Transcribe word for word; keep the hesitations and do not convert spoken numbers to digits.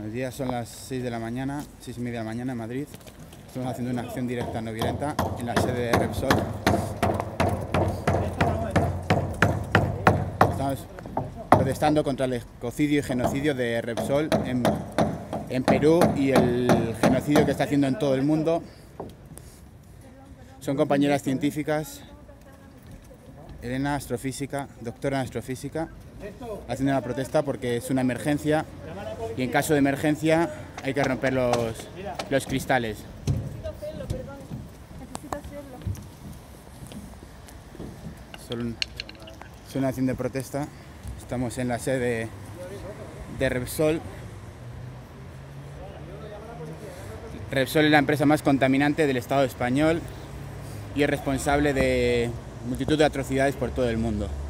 Buenos días, son las seis de la mañana, seis y media de la mañana en Madrid. Estamos haciendo una acción directa no violenta en la sede de Repsol. Estamos protestando contra el ecocidio y genocidio de Repsol en, en Perú y el genocidio que está haciendo en todo el mundo. Son compañeras científicas, Elena, astrofísica, doctora en astrofísica, haciendo una protesta porque es una emergencia y en caso de emergencia hay que romper los, los cristales. Necesito hacerlo, perdón. Necesito hacerlo. Son, son una acción de protesta. Estamos en la sede de Repsol. Repsol es la empresa más contaminante del Estado español y es responsable de multitud de atrocidades por todo el mundo.